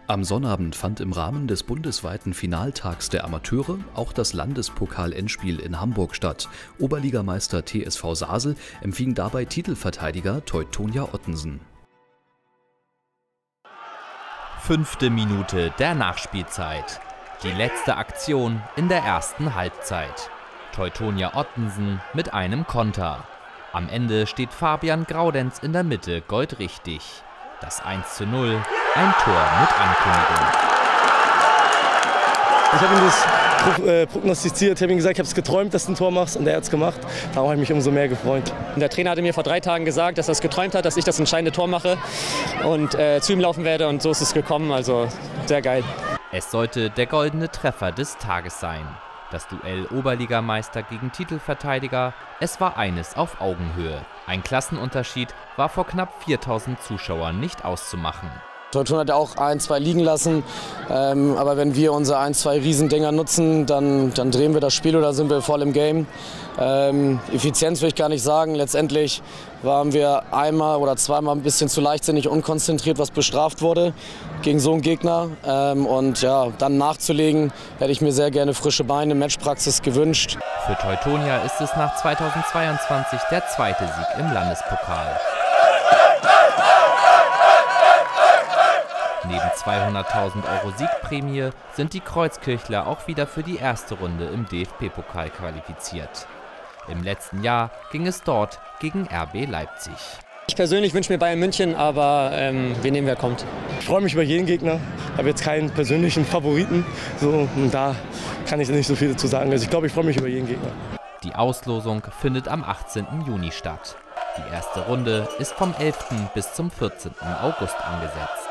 Am Sonnabend fand im Rahmen des bundesweiten Finaltags der Amateure auch das Landespokal-Endspiel in Hamburg statt. Oberligameister TSV Sasel empfing dabei Titelverteidiger Teutonia Ottensen. 5. Minute der Nachspielzeit. Die letzte Aktion in der ersten Halbzeit. Teutonia Ottensen mit einem Konter. Am Ende steht Fabian Graudenz in der Mitte goldrichtig. Das 1:0, ein Tor mit Ankündigung. Ich habe ihm das prognostiziert, ich habe ihm gesagt, ich habe es geträumt, dass du ein Tor machst, und er hat es gemacht. Darum habe ich mich umso mehr gefreut. Der Trainer hatte mir vor 3 Tagen gesagt, dass er es geträumt hat, dass ich das entscheidende Tor mache und zu ihm laufen werde, und so ist es gekommen, also sehr geil. Es sollte der goldene Treffer des Tages sein. Das Duell Oberligameister gegen Titelverteidiger, es war eines auf Augenhöhe. Ein Klassenunterschied war vor knapp 4000 Zuschauern nicht auszumachen. Teutonia hat ja auch 1, 2 liegen lassen, aber wenn wir unsere 1, 2 Riesendinger nutzen, dann drehen wir das Spiel oder sind wir voll im Game. Effizienz will ich gar nicht sagen, letztendlich waren wir einmal oder zweimal ein bisschen zu leichtsinnig, unkonzentriert, was bestraft wurde gegen so einen Gegner. Und ja, dann nachzulegen, hätte ich mir sehr gerne frische Beine, Matchpraxis gewünscht. Für Teutonia ist es nach 2022 der 2. Sieg im Landespokal. Neben 200.000 € Siegprämie sind die Kreuzkirchler auch wieder für die erste Runde im DFB-Pokal qualifiziert. Im letzten Jahr ging es dort gegen RB Leipzig. Ich persönlich wünsche mir Bayern München, aber wir nehmen, wer kommt. Ich freue mich über jeden Gegner, habe jetzt keinen persönlichen Favoriten. So, und da kann ich nicht so viel dazu sagen. Also ich glaube, ich freue mich über jeden Gegner. Die Auslosung findet am 18. Juni statt. Die erste Runde ist vom 11. bis zum 14. August angesetzt.